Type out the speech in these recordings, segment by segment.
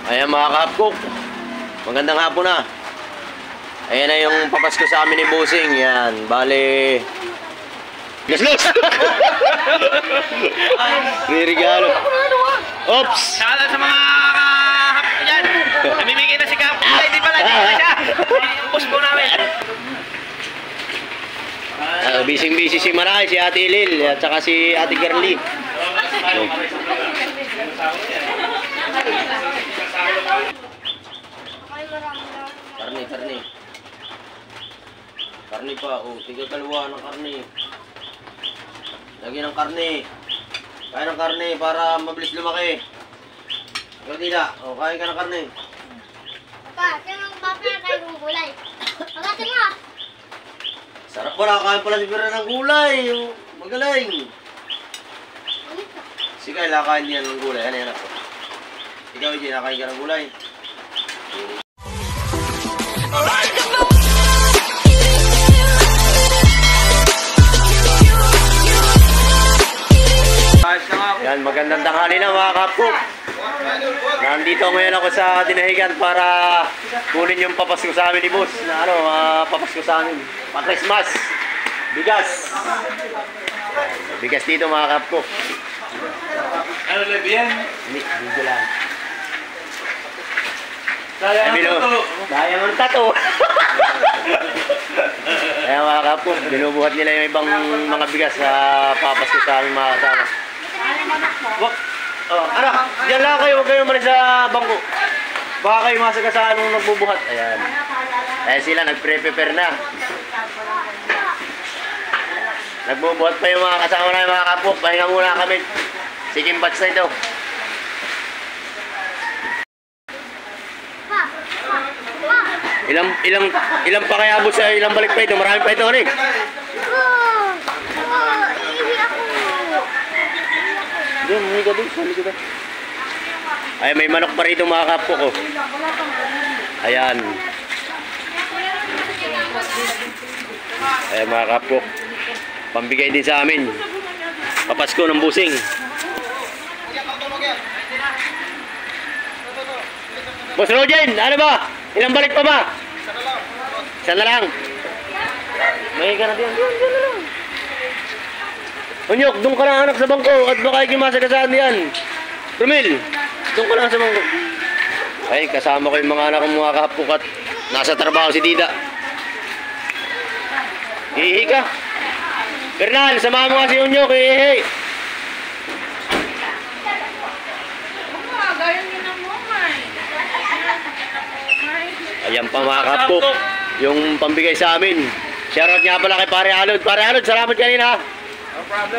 Ayan mga ka-Hapcook, magandang hapon na. Ayan na yung papasko sa amin ni Bossing. Yan, bale Los! Regalo. Oops! Shoutout sa mga kahap dyan. Namimigay na si Kap. Ay, di pala, di pala siya. Push po namin. Busy si Maray, si Ate Lil, at saka si Ate Girly. Karne. Karne pa, oh, tiga kalawa ng karne. Lagyan ng karne. Kain ng karne para mabilis lumaki. Ikaw tila, oh, kain ka ng karne. Papa, sino ang papakay kong gulay? Pagatin mo! Sarap pala, kain pala si Pira ng gulay. Oh, magaling. Sige, lakain niyan ng gulay. Ano yan ako? Ikaw, Iji, nakain ka ng gulay. Yan, magandang tanghali na mga ka-Hapcook. Nandito ngayon ako sa Dinahigan para kunin yung papasko sa amin ni Boss na papasko sa amin. Pa-Christmas. Bigas. Bigas dito mga ka-Hapcook. Ano labi yan? Hindi lang. Sayang ang tato. Kaya mga ka-Hapcook, binubuhat nila yung ibang mga bigas sa papasko sa amin mga kasama. Ano? Diyan lang kayo, huwag kayo malis sa bangko. Baka kayo masagasaan nung nagbubuhat. Ayan. Ayan sila, nagpre-prepare na. Nagbubuhat pa yung mga kasama na yung mga ka-Hapcook. Pahinga muna kami. Sikim batch na ito. Ilang pa kaya abot sa ilang balik pa ito? Marami pa ito, Rick. Doon, hindi ka doon. Ay, may manok pa rito mga ka-Hapcook ko. Ayan. Ayan mga ka-Hapcook. Pambigay din sa amin. Papasko ng Bossing. Boss Rogen, ano ba? Ilang balik pa ba? Isa na lang. May ka na diyan. Diyan na lang. Unyok, doon ka lang anak sa bangko at baka ikimasagasaan diyan. Romel, doon ka lang sa bangko. Ay, kasama ko yung mga anak kong mga ka-Hapcook at nasa trabaho si Dida. Ihi ka. Bernal, samahan mo nga si Unyok, ihi. Ayan pa mga ka-Hapcook, yung pambigay sa amin. Shoutout nga pala kay Pare Alod. Pare Alod, salamat kanina. No problem.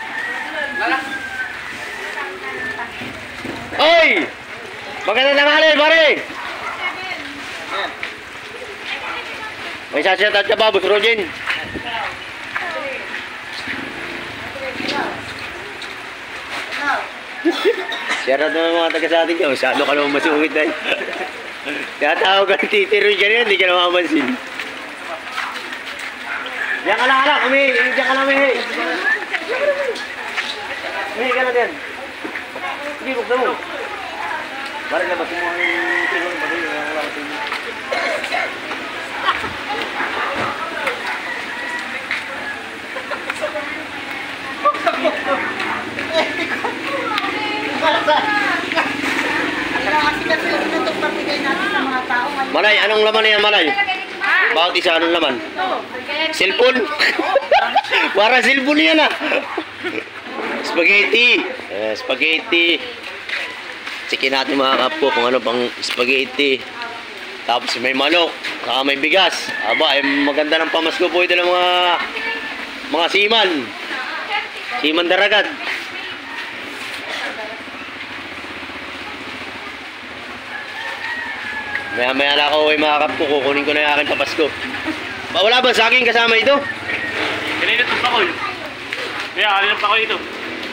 Oy! Magandang tanghali, pare! May sasyatat ka ba, Boss Rogen? Shoutout naman mga taga sa atin ka. Masyado ka naman masungit na yun. Tinatawag ka ng titiro dyan, hindi ka naman mamansin. Diyan ka lang, anak. Diyan ka lang, umihi. Umihi ka na din. Sige, buksan mo. Parang labas mo ang tiro ng pati. Malay, anong laman na yan, Malay? Bawat isa, anong laman? Cellphone? Para cellphone yan ah. Spaghetti. Spaghetti. Chikin natin mga ka-Hapcook kung ano pang spaghetti. Tapos may manok. Saka may bigas. Aba, maganda ng pamasko po ito ng mga seaman. Seaman Daragat. Maya-maya na ako mga ka-Hapcook, kukunin ko na yung aking papasko. Wala ba sa akin kasama ito? Kanina itong pakoy. Kaya, kanina itong pakoy ito.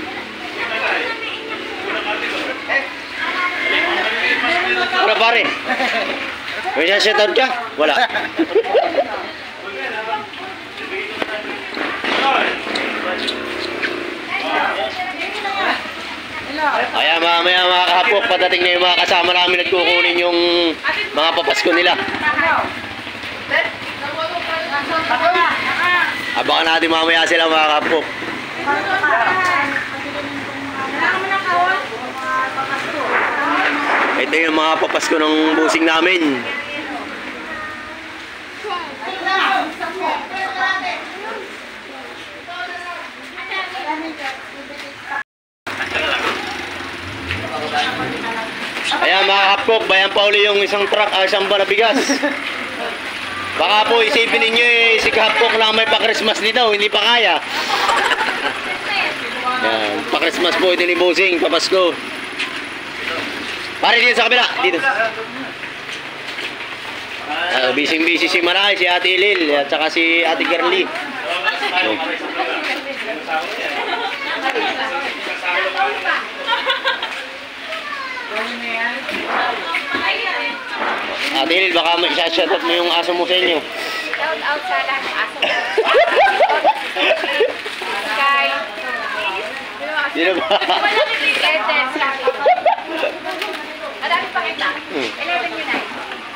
Para pare. May shoutout ka? Wala. Kaya mamaya mga kahapok, patating na yung mga kasama namin at kukunin yung mga papasko nila. Abangan natin mamaya sila mga kahapok. Ito yung mga papasko ng busing namin. Ayan mga kapok, bayan pa uli yung isang truck, isang ba na bigas. Baka po isipin ninyo si kapok na may pa-Christmas nito, hindi pa kaya. Ayan, pa-Christmas po ito ni Busing, papasko. Pare dito sa kabila, dito. Busy si Maray, si Ate Lil, at saka si Ate Girly. Ate Lil, baka ma-shoutout mo yung aso mo sa inyo. Shout out sa lahat ng aso mo. Sky. Sino ba? Madami pa kita. 11 yun ay.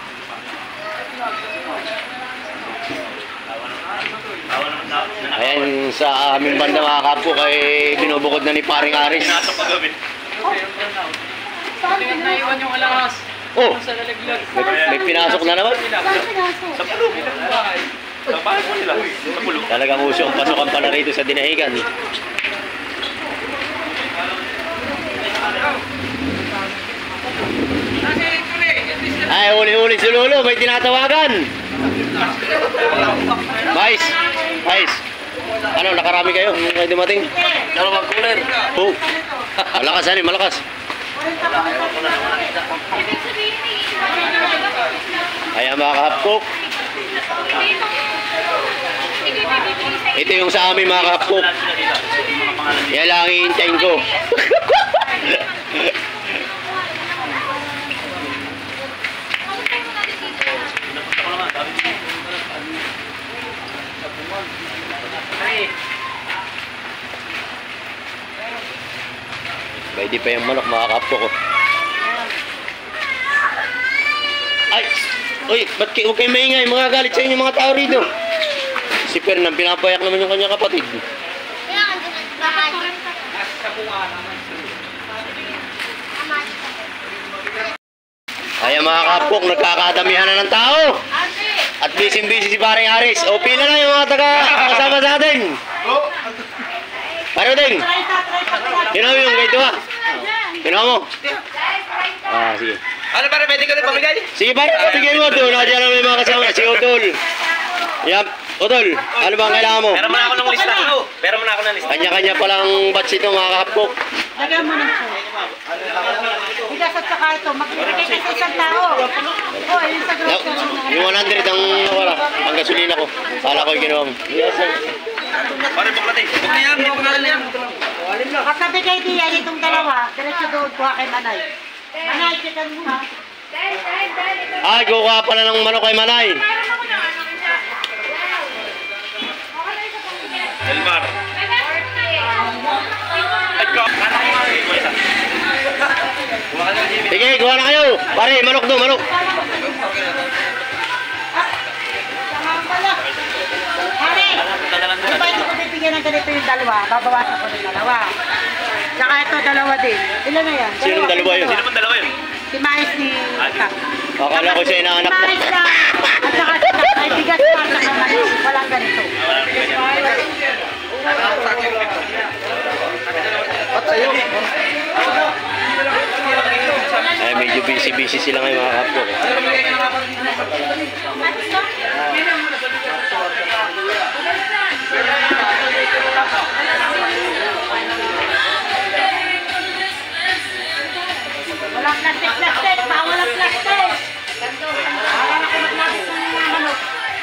Ayan sa aming banda mga kapok ay binubukod na ni Paring Aris. Naiwan yung alahas. Oh, Sa lalaglag. may pinasok na naman. Sa pulo. Sa bahay mo nila. Sa pulo. Talagang uso ang pasukan pala rito sa Dinahigan. Ay, huli-huli si Lolo, may tinatawagan. Mais. Ano, nakarami kayo? May dumating? Dalawang cooler. Oh, malakas ano, malakas. Ayan mga kahapok. Ito yung sa amin mga kahapok. Yan lang hihintayin ko. Bay, di pa yung manok mga kahapok ko. Ay! Uy, ba't huwag kayo maingay? Mga galit sa inyo mga tao rito. Si Fernand, pinapayak naman yung kanyang kapatid. Kaya ka din ang bahay. Kaya mga kapok, nagkakadamihan na ng tao. At busy si Paring Aris. O, pila na yung mga kasama sa atin. Paro ding. Tinaw yung gaito ha. Tinaw mo. Ah, sige. Ano pare, pwede ka rin pamigay? Sige pare, bigyan mo doon. Nandiyan na may mga kasama. Si Utol. Yap. Utol, ano ba ang kailangan mo? Pero mo na ako ng lista. Pero mo na ako ng lista. Kanya-kanya palang batch ito mga kapok. Lagyan mo ng po. Bigas at saka ito. Magbibigay ka sa isang tao. Oh, yung sa grocery. Yung 100 ang wala. Ang gasolina ko. Kala ko yung ginawa mo. Pare, buklat eh. Buklat yan, buklat yan. Pagkabi kay Dian itong dalawa, diretso doon kuha kay Manay. Manay, chicken mo ha. Ay, kukuha pala ng manok kay Manay. Elmar. Ay, ka. Sige, kuha na kayo. Pare, manok doon, manok. Hari, di ba ito ko bibigyan ng ganito yung dalawa? Babawasan ko ng dalawa. Tsaka ito, dalawa din. Ilan na yan? Sinong dalawa yun? Sino pang dalawa yun? Si Mais ni Kak. Akala ko siya inaanak Si mo. Mais lang. At saka si Kak, ay bigas pa sa kamay. Walang ganito. Ay, medyo busy sila ngayon mga kapok. Walang plastic. Bawal ang plastic. Para na ko maglabas ng manok.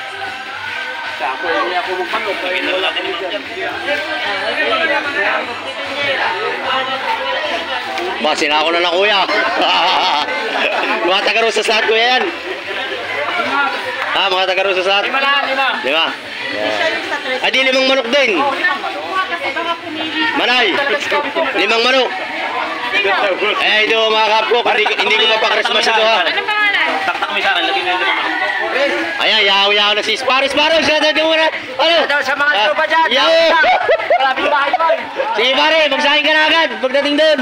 Basin ako na lang kuya. Mga taga-Rosas lahat kuya yan. Ha, mga taga-Rosas lahat. Lima. Ay, di 5 manok din. Manay, 5 manok. Ay, ito mga kapok, hindi ko pa pa-Christmas ito ha. Anong pangalan? Taktak mo yung sa akin, lagyan mo yung naman. Ayan, yaw-yaw na si Sparis. Shoutout nyo muna. Ano? Sa mga tropa dyan. Yaw! Malapit bahay mo. Sige pare, magsahin ka na agad pagdating doon.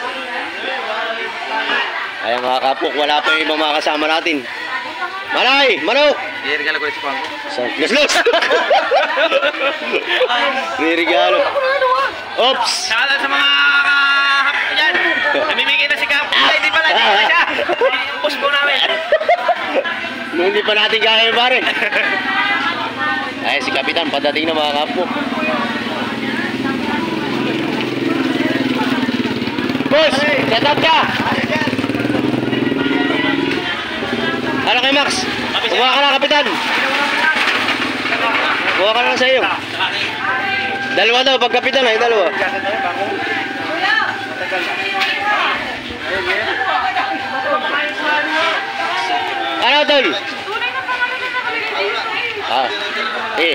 Ayan mga kapok, wala pa yung ibang mga kasama natin. Malay, manok! I-regalo ko ulit si Pangko. Los! May regalo. Oops! Shoutout sa mga yan. Namimigay na si Kap. Ay, di pala, di pala siya. Push po namin. Nung hindi pa natin kaya pare. Ay, si Kapitan, padating na mga kapok. Boss, set up ka! Ano kay Max? Kuha ka na, Kapitan. Kuha ka na sa iyo. Dalawa daw, pag Kapitan ay dalawa. Ano, Tol? Tunay na pangalan na nakalagay dito eh. Ah, eh.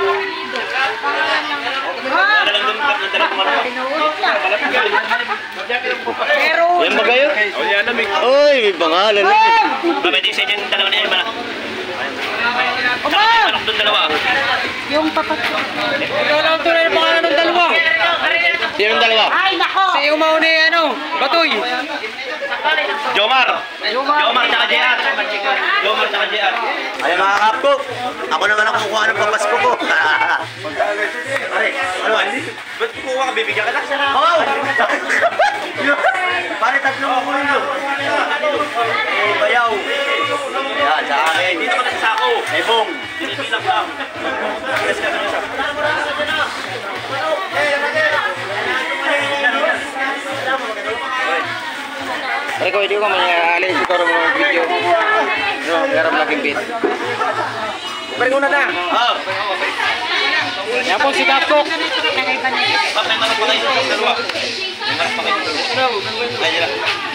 Pero, Yan ba kayo? Oh, yan na, Mick. Uy, may pangalan na. Pwede sa inyo yung dalawa na yan, mana. Oma! Anong doon dalawa? Yung papat. Ikaw lang tunay na pangalan ng dalawa. Sino ang dalawa? Ay, nako! Si umauna yung ano, Batoy. Jomar. Jomar tsaka JR. Jomar tsaka JR. Ay mga kapko, ako naman ang kukuha ng papasko ko. Pare, ano ba? Ba't kukuha ka? Bibigyan ka lang. Oo! Pare, tatlong ako nyo. Bayaw. Yan, sa akin. Dito ka na sa sako. Ebong. Pinipilang lang. Pare ko, hindi ko mangyayalin siguro mga video. No, garam laging bit. Pare ko na na. Oo. Yan po si Kapko. Bak, may manok pa kayo. Dalawa. May manok pa kayo. Ay, nila.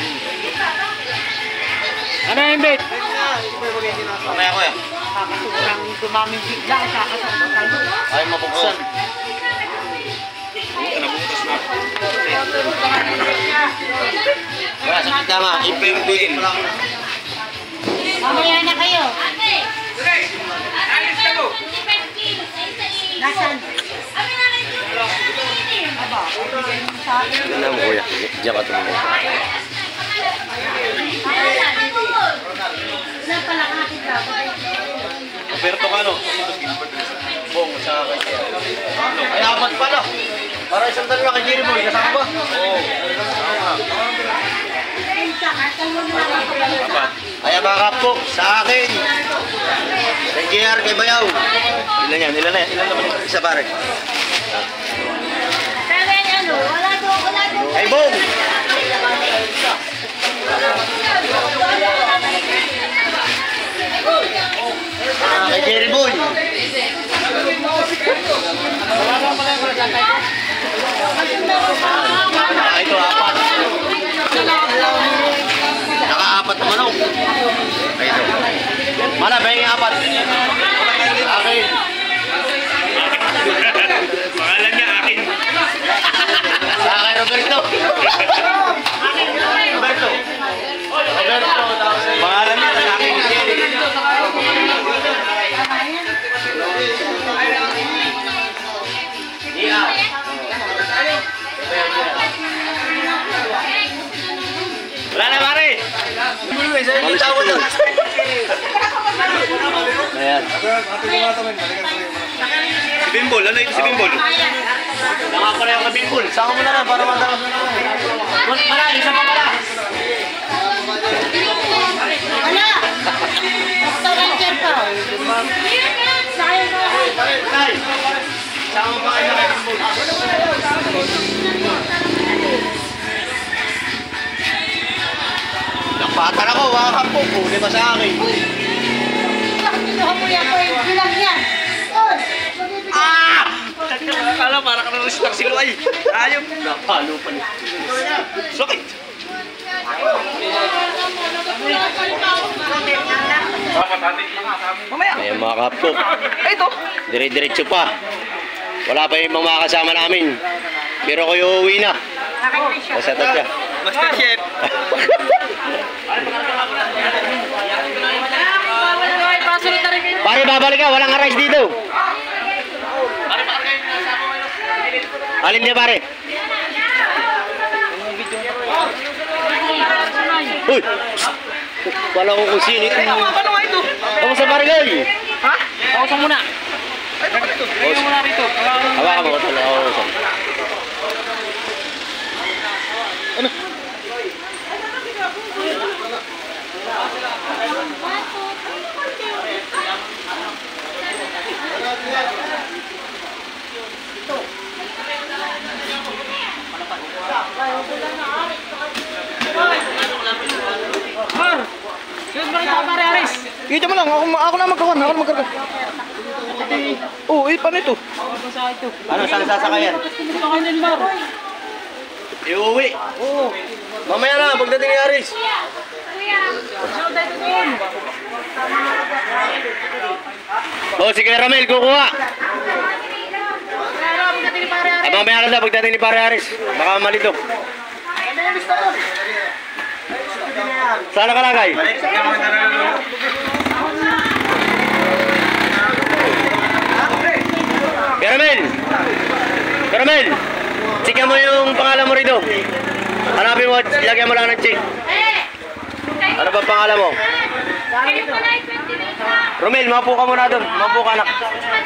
Ano yung bit? Mamaya ko yan. Kakasukurang dumaming bigla sa kasama. Ay, mabuksan. Nabutas na. Wala, sa kita nga. Ipin-pin. Mamaya na kayo. Nasaan? Ano mo kuya? Diyan ka tumulong. Ilan pala kapit ka? Pero ka, no? Bong, sa akin. Ay, apat pala. Para isang dalawa kay Jerry Boy. Kasama ba? Oo. Ay, mga kapko, sa akin. Kay JR, kay Bayaw. Ilan yan? Ilan na yan? Ilan naman yan? Isa pare. Pero yan ano, wala doon. Kay Bong. Kay Jerry Boy. Ito, apat. Naka-apat naman ako. Ito. Mana, ba yung apat? Akin. Pangalan niya akin. Sa akin, Roberto. Roberto. Roberto. Pangalan niya sa akin. Yeah. Wala na, pare. Ayan. Si Bimbol. Ano ito si Bimbol? Nakapala yung kabimbol. Saka mo na lang para matapos na lang. Pala, isa pa pala. Wala! Basta ranger pa. Sayang ka. Tay, saka mo pa kayo na kabimbol. Nakpatan ako, wakap po. Puli pa sa akin. Kinuha mo yan ko yung bilang yan. Tol! Akala para ka na star siluay. Ayop. Napalo pa niya. Sakit. Mamaya. Ayan mga kapko. Ay, ito. Dire-diretso pa. Wala pa yung mga kasama namin. Pero kayo uuwi na. Kasatat ka. Master Chef. Pare, babalik ka. Walang rice dito. Alin dia, pare? Uy! Wala ko kung sino ito. Ano nga ito? Kamusta, pare, guy? Ha? Pausan muna. Ay, bakit ito? Tingnan mo na rito. Hawakan mo ko talaga. Ano? Kita mo lang, ako na magkawan, ako na magkawan. Oh, paano ito? Ano, saan sasakayan? Iuwi. Oo. Mamaya na, pagdating ni Aris. Oh, si Kuya Ramel, kukuha. Ay, mamaya na daw, pagdating ni Pare Aris. Baka malito. Saan nakalagay? Caramel! Caramel! Checkan mo yung pangalan mo rito. Hanapin mo, ilagyan mo lang ng check. Ano ba pangalan mo? Romel, mapo ka muna doon. Mapo ka, anak.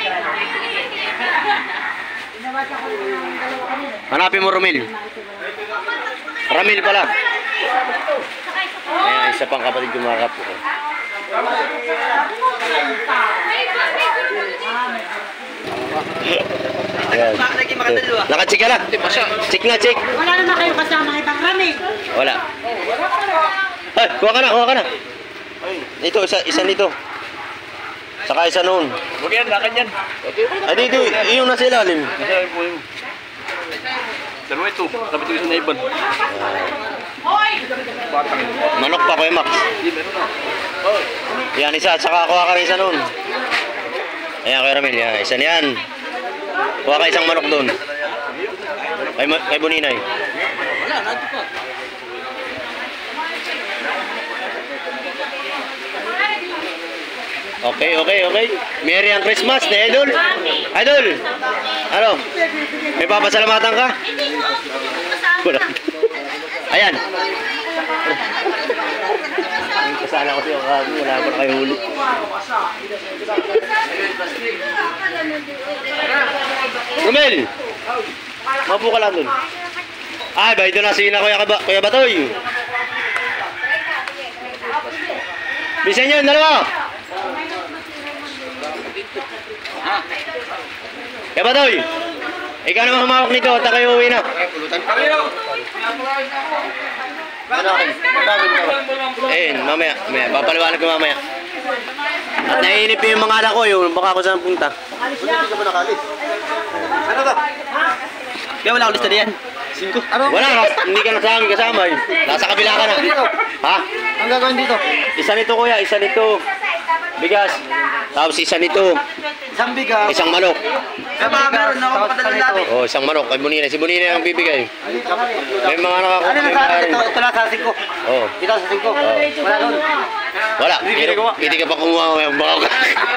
Hanapin mo, Romel. Ramil pala. Ayan, isa pang kapatid kumakap ko. Ayan. Naka-check ka lang. Check na, check. Wala naman kayo kasama ibang rami. Wala. Ay, kuha ka na, kuha ka na. Ito, isa nito. Saka isa noon. Huwag yan, lakad yan. Ay, dito, yung nasa ilalim. Dalawa ito, dapat ito na iban. Manok pa, Kuya Max. Yan, isa. Saka kuha ka rin isa noon. Ayan, Kuya Ramil. Yan, isa niyan. Kuha ka isang manok doon. Kay Buninay. Okay. Merry ang Christmas ni Idol. Idol! Ano? May papasalamatan ka? Wala. Ayan. Kasala ko siya. Wala pa kayo huli. Romel! Mapo ka lang dun. Ay, ba ito na sina Kuya Batoy. Bisa nyo, dalawa. Kuya Batoy, ikaw naman humawak nito at kayo uwi na. Eh, mamaya. Papaliwanag ko mamaya. At naiinip yung mga anak ko, yung baka ako saan punta. Ano to? Kaya wala ulit na yan. 5. Ano? Wala, hindi ka na sa amin kasama. Nasa kabila ka na. Ha? Ang gagawin dito? Isa nito, kuya, isa nito. Bigas. Tapos isa nito. Isang bigas. Isang manok. Kaya baka meron ako padala natin. Oh, isang manok. Kay Bonina. Si Bonina ang bibigay. May mga Ano na sa atin ito? Ito lang sa 5. Oh. Ito sa 5. Wala doon. Wala. Hindi ka pa kumuha. Baka ka.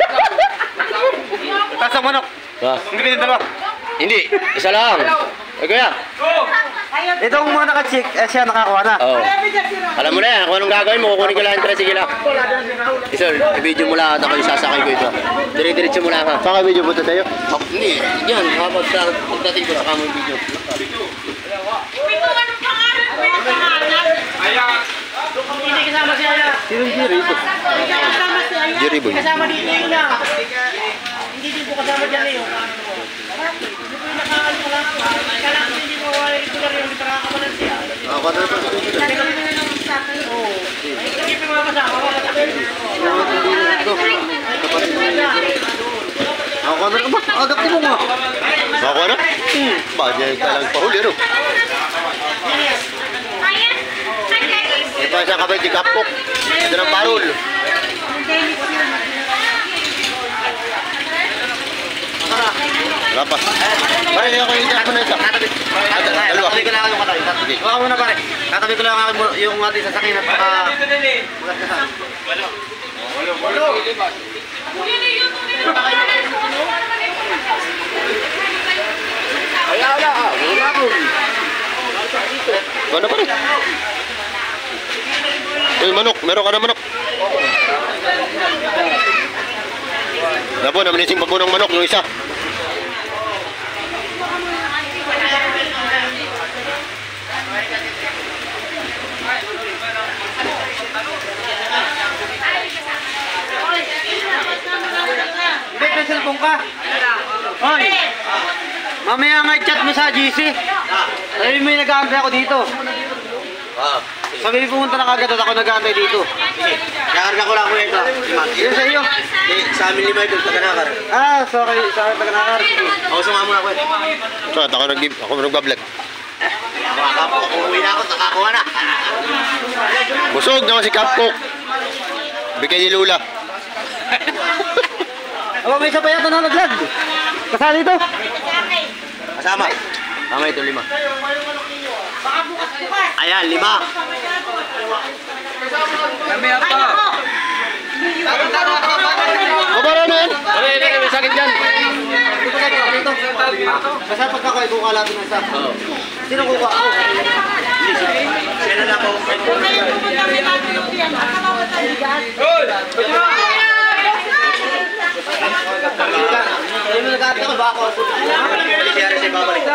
Tapos ang manok. Ha? Hindi pinit dalawa. Hindi. Isa lang. Ay, kuya. Itong mga naka-check, siya nakakuha na. Oh. Alam mo na yan. Kung anong gagawin mo, kukunin ko lang yung tricycle lang. Isol, i-video mo lang at ako yung sasakay ko ito. Dire-diretso mo lang ha. Saka video po ito tayo? Hindi. Yan. Pagdating ko sa kamo yung video. Hindi kasama si Aya. Sinong Jerry ito? Hindi kasama si Aya. Jerry boy. Kasama dito yun lang. Hindi din po kasama dyan eh. Hindi po yung nakakalimutan lang. Kala ko hindi mo regular yung nakakabalan siya. Ako na ito. Oo. Hindi po mga kasama. Ako na ba? Agap mo nga. Ako na? Bagay ka lang pahuli ano? Ito ang isang kapay di kapok. Ito ng parol. Wala pa. Pare, ako yung ako na isa. Dalawa. Tatabi ko lang yung katabi. Sige. Huwag muna pare. Tatabi ko lang yung ating sasakyan at baka... Ano pa rin? Uy, manok. Meron ka na manok. Napo, naminising pa po ng manok yung isa. Hindi, may cellphone ka. Hoy! Mamaya nga i-chat mo sa GC. Sabi mo yung nag-aantay ako dito. Sabi mo pumunta na kagad at ako nag-aantay dito. Kakarga ko lang ko ito. Yun sa iyo. Sa amin lima ito, taga-nakar. Ah, sorry. Sa taga-nakar. Ako sumama muna ko ito. So, ako nagbablog. Uuwi na ako, nakakuha na. Busog naman si Kapkok. Bigay ni Lula. Aba, may isa pa yata na nag-vlog. Kasali ito. Kasama. Tama ito, 5. Ayan, 5. Mabara na yan. May sakit dyan. Basta pagka ko, ikuha natin ng isa. Sino kukuha ako? Sino na po? Sabi mo nag-aantay ako, baka ako. Siya rin siya babalik.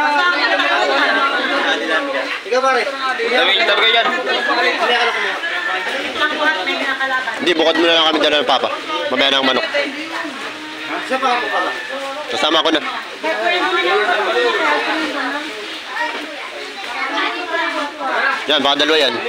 Ikaw pare. Tabi kayo dyan. Hindi, bukod mo na lang kami dala ng papa. Mamaya na ang manok. Siya pa ako pala. Kasama ko na. Yan, baka dalawa yan.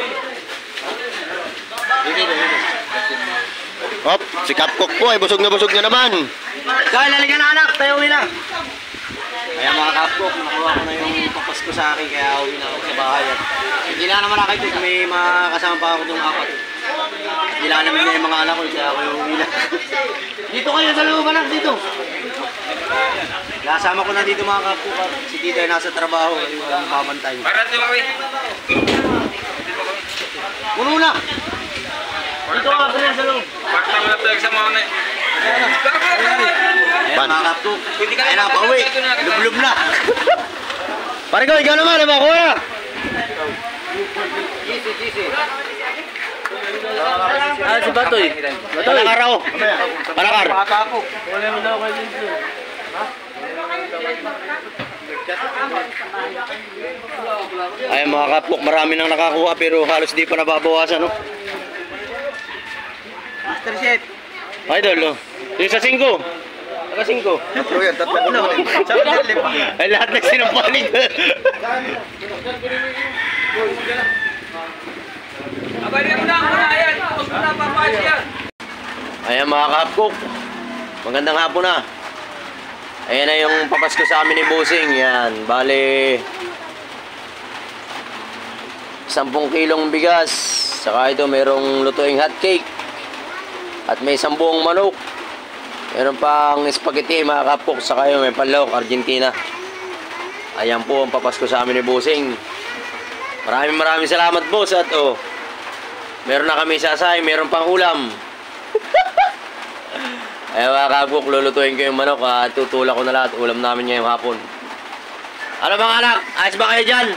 Hop, si Kapkok po ay busog na naman. Dahil halika na anak, tayo uwi na. Kaya mga kapkok, nakuha ko na yung papasko sa akin, kaya uwi na ako sa bahay. At hindi na naman nakita, may mga kasama pa ako ng 4. Hindi na namin na yung mga anak ko, kaya ako yung uwi na. Dito kayo sa loob anak, dito. Kasama ko na dito mga kapkok, at si Tita ay nasa trabaho, yung pamantay. Puno na! Dito ka pa sa loob. Ayan mga kapkok, ayan na, pauwi. Lublub na. Pare ko, ikaw naman, nabakuha na. Si Batoy. Palakar ako. Palakar. Ay mga kapok, marami nang nakakuha pero halos di pa nababawasan, no? Master Chef. Idol, no? Yung sa 5. Saka 5. Tatlo yan, tatlo. Ay lahat nagsinumpanig. Ayan mga kapok, magandang hapon na. Ayan na yung papasko sa amin ni Busing. Yan, bale 10 kilong bigas. Saka ito merong lutuing hot cake. At may 10 buong manok. Meron pang spaghetti mga kapok. Saka yun may panlawak, Argentina. Ayan po ang papasko sa amin ni Busing. Maraming salamat boss. At meron na kami sasay, meron pang ulam. Ayan mga kapok, lulutuin ko yung manok at tutulak ko na lahat. Ulam namin ngayong hapon. Ano mga anak? Ayos ba kayo dyan?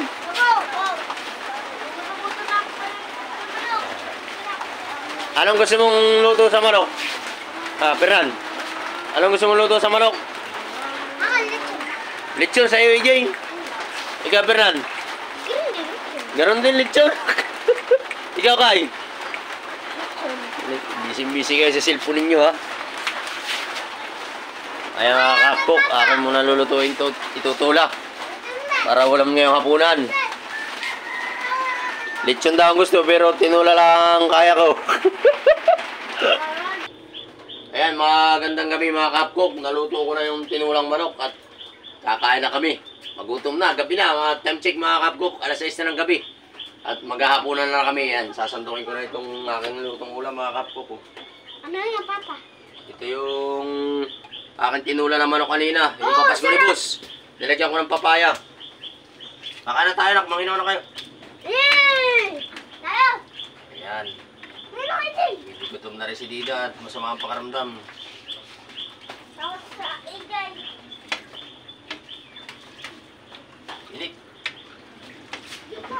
Anong gusto mong luto sa manok? Fernan. Anong gusto mong luto sa manok? Lechon sa iyo, EJ. Ikaw, Fernan. Garon din lechon. Ikaw, Kai. Busy kayo sa cellphone ninyo, ha? Ayan mga kapok, akin muna lulutuin to, itutulak para ulam ngayong hapunan. Lechon daw ang gusto pero tinula lang kaya ko. Ayan, magandang gabi mga kapkok. Naluto ko na yung tinulang manok at kakain na kami. Magutom na, gabi na, mga time check mga kapkok, 6:00 na ng gabi. At maghahapunan na kami. Ayan, sasandukin ko na itong aking lutong ulam mga kapkok. Ano yan, Papa? Ito yung Akin tinula ng manok kanina. Yung papasko ni boss. Nilagyan ko ng papaya. Kakain na tayo, nak. Manginaw na kayo. Yay! Tayo! Ayan. Meron kayo din! Gutom na rin si Dida at masama ang pakaramdam. Tapos sa igay. Ilik. Ito.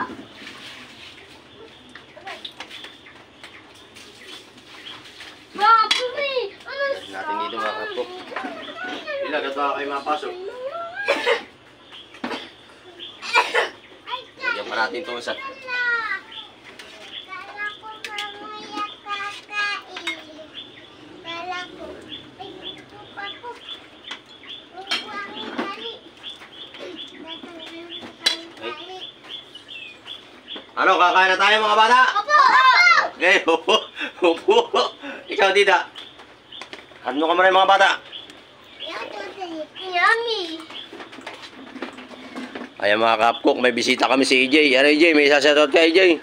Mga pupi! Ano Lagyan natin dito mga kapok. Ilag at baka kayo mapasok. Lagyan pa natin ito isa. Kala ko mamaya kakain. Kala ko. Ay, buka ko. Buka ang kali. Kali. Ano, kakain na tayo mga bata? Opo! Okay, upo. Upo. Ikaw, Dida. Ano ka muna yung mga bata? Yummy! Ayan mga kapkok, may bisita kami si EJ. Ano EJ, may isasatot ka EJ?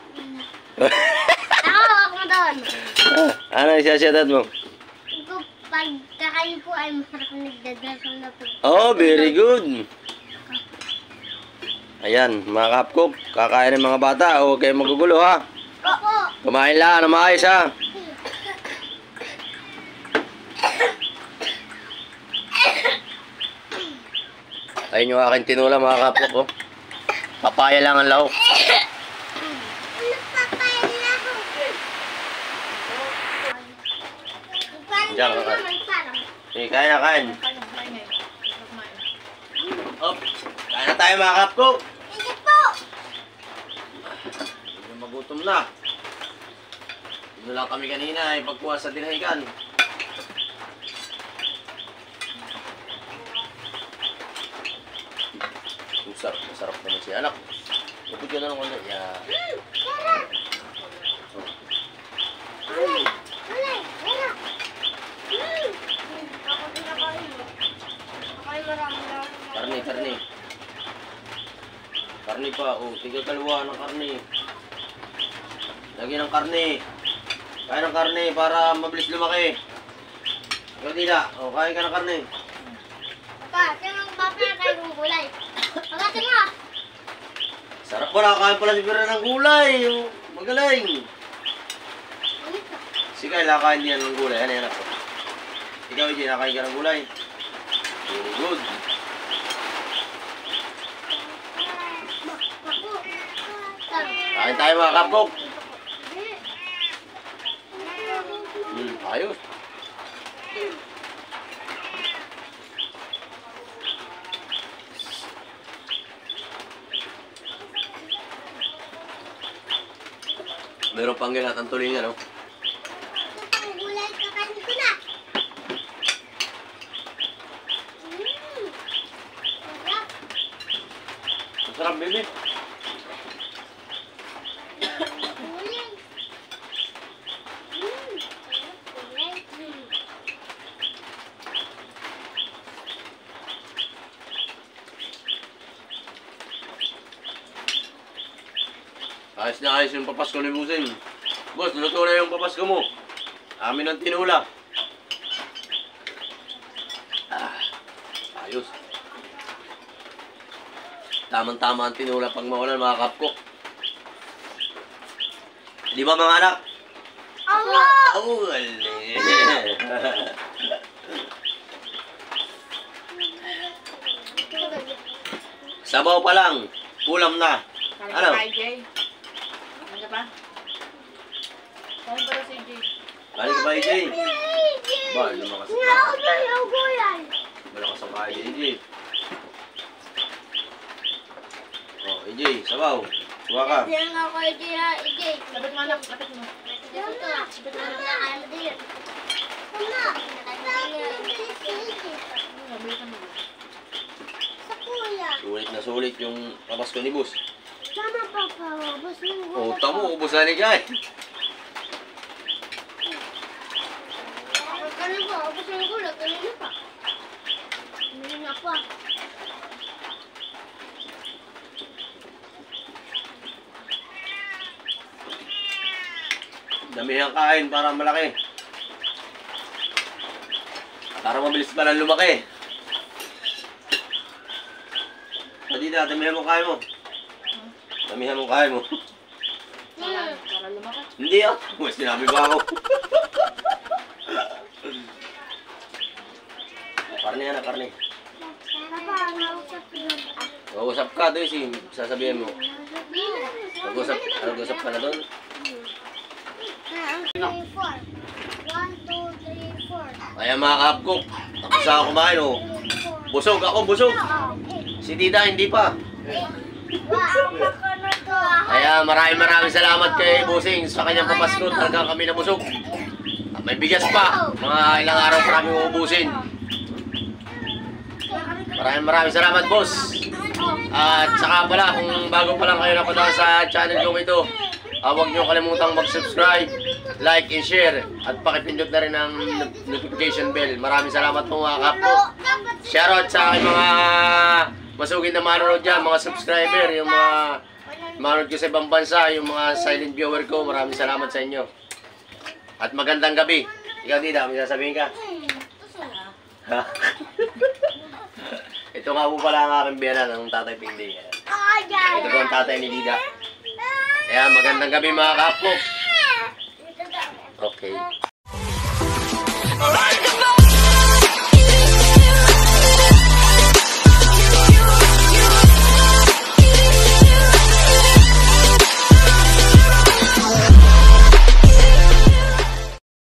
Ako mo doon. Ano isasatot mo? Kung pagkakain po ay masarap na nagdadasal na po. Oh, very good. Ayan, mga kapkok, kakain ng mga bata. Huwag kayong magugulo ha. Opo! Kumain lang, na maayos ha. Ayun yung aking tinula mga kapkok. Oh. Papaya lang ang lahok. Ano pa kaya ako? Diyan ka ka. Sige, kain na kain. Op, kain na tayo mga kapkok. Sige po! Hindi magutom na. Dito lang kami kanina ay pagkuha sa dinahigan. Masarap naman si anak. Upot ka na ng konti. Yeah. Sarap! Ulay! Ulay! Sarap! Ako din nakain. Nakain marami. Karne. Karne pa. Oh, tiga kalawa ng karne. Lagyan ng karne. Kain ng karne para mabilis lumaki. Ikaw Dida. Oh, kain ka ng karne. Papa, sino ang papakay kong gulay? Pagkasin mo! Sarap pa, nakakain pala si Pira ng gulay. Oh, magaling. Sige, nakain niyan ng gulay. Ano yan ako? Ikaw, EJ, nakain ka ng gulay. Very good. Kain tayo mga kapkok. Ayos. Meron pang ginatang tulingan, no? Ang gulay kakain ko na! Sarap! Masarap, baby. Gulay! Gulay! Ayos na ayos yung papasko ni Busing. Boss, luto na yung papasko mo. Amin ang tinula. Ayos. Tamang-tama ang tinula pag maulan mga kapkok. Di ba mga anak? Amo! Oh, sabaw pa lang. Ulam na. Ano? Kaya Jay. Ano pa? Kaya ba si Jay? Balik ka ba, EJ? Ba, lumakas ka. Naubay ang gulay! Malakas ang kaya, EJ. Oh, EJ, sabaw. Suwa ka. Diyan nga ko ijay. Lapit mo anak, lapit mo. Dito. Nakakain din. Mama, Mabilis na mo. sa kuya. Sulit na sulit yung papasko ni Bus. Mama, papa, ubos mo yung Oh, gulay. tamo, ubos na ni Guy. Ganun pa, ubos mo yung gulay. Kanina pa. Kanina pa. Dami ang kain para malaki. Para mabilis pa lang lumaki. Pwede na, damihan mo kaya mo. Damihan mo kaya mo. Para lumaki. Hindi ah. Mas sinabi ba ako? Karne yan, karne. Papa, nausap yun. Mag-usap ka doon, sasabihin mo. Mag-usap ka na doon. 1, 2, 3, 4. Kaya mga kapkok, tapos ako kumain oh. Busog ako, busog. Si Tita hindi pa. Kaya maraming salamat kay Busing sa kanyang papasko. Talagang kami nabusog. At may bigas pa. Mga ilang araw pa kami uubusin. Maraming salamat, boss. At saka pala, kung bago pa lang kayo napunta sa channel kong ito, huwag niyo kalimutang mag-subscribe, like, and share. At pakipindot na rin ang notification bell. Maraming salamat po mga kapko. Shoutout sa aking mga masugid na manonood dyan, mga subscriber, yung mga manonood ko sa ibang bansa, yung mga silent viewer ko. Maraming salamat sa inyo. At magandang gabi. Ikaw, Dida, may sasabihin ka? Ha? Ito nga po pala ang aking biyanan ng Tatay Pingdi. Ito po ang tatay ni Dida. Kaya magandang gabi mga kapko.